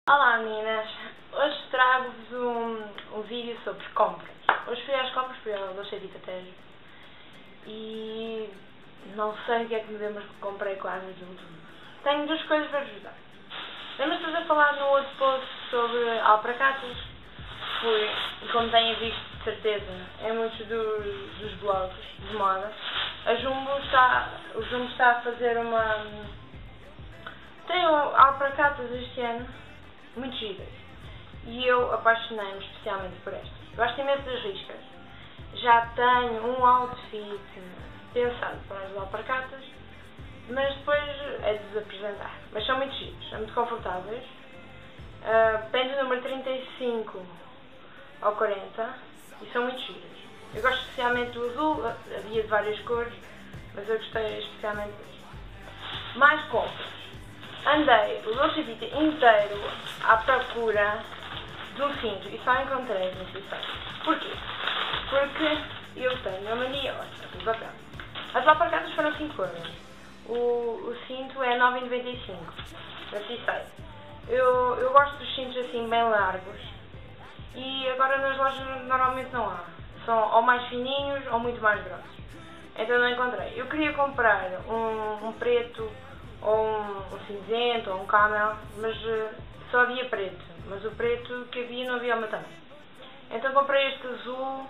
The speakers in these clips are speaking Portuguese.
Olá meninas, hoje trago-vos um vídeo sobre compras. Hoje fui às compras, fui ao Dolce Vita Tejo e não sei o que é que me deu, mas comprei quase tudo. Tenho duas coisas para vos dar. Lembro-me de falar no outro post sobre alpargatas. Fui, e como têm visto de certeza em muitos dos blogs de moda, o Jumbo está a fazer uma... Tem alpargatas este ano muito giras e eu apaixonei-me especialmente por estas. Gosto imenso das riscas. Já tenho um outfit pensado para as alpargatas, mas depois é de desapresentar. Mas são muito giras, são muito confortáveis. Tem do número 35 ao 40 e são muito giras. Eu gosto especialmente do azul, havia de várias cores, mas eu gostei especialmente deste. Mais compras. Andei o Dolce Vita inteiro à procura de um cinto e só encontrei nesse site. Porquê? Porque eu tenho a mania, olha, o papel. As alpargatas foram 5 euros. O cinto é 9,95 nesse site. Eu gosto dos cintos assim bem largos e agora nas lojas normalmente não há. São ou mais fininhos ou muito mais grossos. Então não encontrei. Eu queria comprar um preto ou um cinzento ou um camel, mas só havia preto. Mas o preto que havia não havia o meu tamanho. Então comprei este azul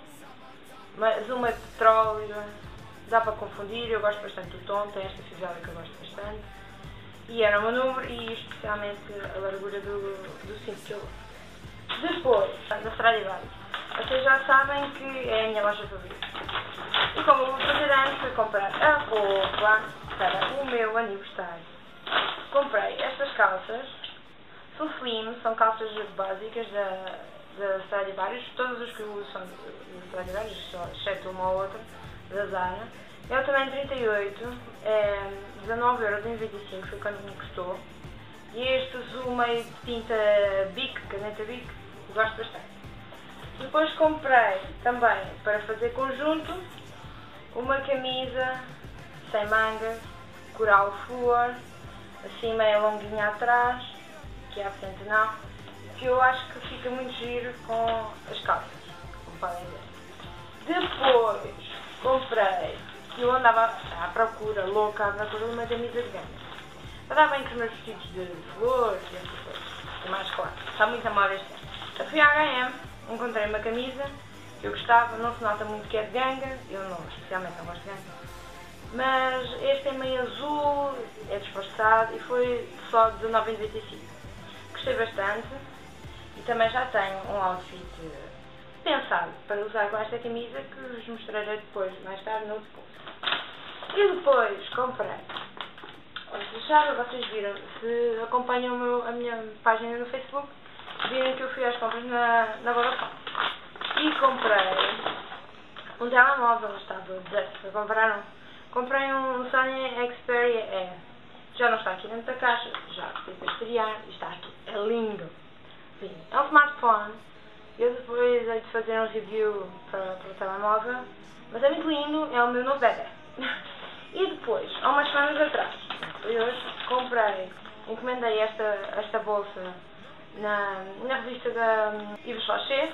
meio petróleo, dá para confundir, eu gosto bastante do tom, tem esta fivela que eu gosto bastante. E era o meu número e especialmente a largura do cinto que eu gosto. Depois, da Stradivarius. Vocês já sabem que é a minha loja favorita. E como eu vou fazer antes, fui comprar a roupa para o meu aniversário. Comprei estas calças, são slim, são calças básicas da Stradivarius, todas as que eu uso são da Stradivarius, exceto uma ou outra, da Zara. É o tamanho 38, é 19,95€, foi quando me custou. E este azul meio de tinta Bic, caneta Bic, gosto bastante. Depois comprei também, para fazer conjunto, uma camisa sem mangas, coral flor, assim meio longuinha atrás, que à frente não, que eu acho que fica muito giro com as calças, como podem ver. Depois comprei, eu andava à procura, louca, à procura de uma camisa de ganga. Para dar bem com os meus vestidos de flores e essas coisas, e mais claro, está muito a moda este ano. Eu fui à H&M, encontrei uma camisa que eu gostava, não se nota muito que é de ganga, eu não, especialmente não gosto de ganga. Mas este é meio azul, é disfarçado e foi só de 19,95€. Gostei bastante e também já tenho um outfit pensado para usar com esta camisa que vos mostrarei depois, mais tarde no depois. E depois comprei. Vocês viram, se acompanham a minha página no Facebook, viram que eu fui às compras na Vodafone. E comprei um telemóvel, estava a dizer, para comprar um. Comprei um Sony Xperia E. Já não está aqui dentro da caixa, já fui para estrear e está aqui. É lindo. Sim, é um smartphone. Eu depois hei de fazer um review para o telemóvel. Mas é muito lindo, é o meu novo bebê. E depois, há umas semanas atrás, eu hoje comprei, encomendei esta bolsa na revista da Yves Rocher.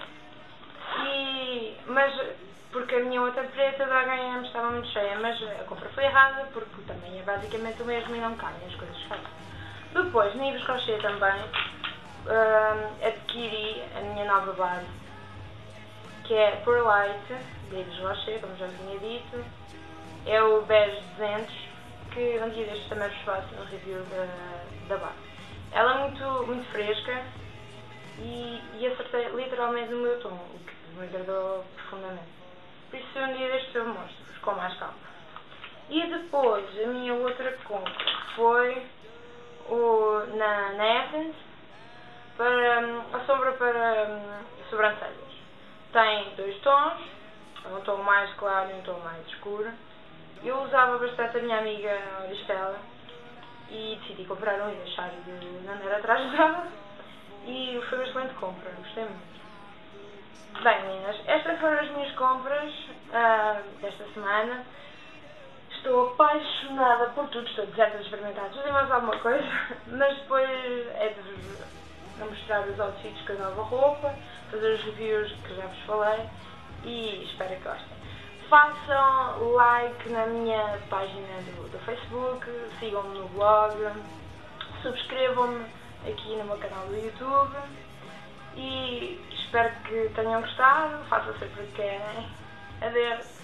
Mas porque a minha outra preta da H&M estava muito cheia, mas a compra foi errada porque também é basicamente o mesmo e não caem as coisas feitas. Depois, na Yves Rocher também, adquiri a minha nova base, que é Pure Light, da Yves Rocher, como já tinha dito. É o bege 200, que um dia destes também vos faço no review da base. Ela é muito fresca e acertei literalmente no meu tom, o que me agradou profundamente. Por isso um dia destes eu mostro-vos com mais calma. E depois a minha outra compra foi na Essence para a sombra para sobrancelhas. Tem 2 tons, um tom mais claro e um tom mais escuro. Eu usava bastante a minha amiga Estela e decidi comprar um e deixar de andar atrás dela. E foi uma excelente compra, gostei muito. Bem meninas, estas foram as minhas compras desta semana. Estou apaixonada por tudo, estou deserta de experimentar tudo e mais alguma coisa, mas depois é de a mostrar os outfits com a nova roupa, fazer os reviews que já vos falei e espero que gostem. Façam like na minha página do Facebook, sigam-me no blog, subscrevam-me aqui no meu canal do YouTube e espero que tenham gostado, façam sempre o que querem. Adeus!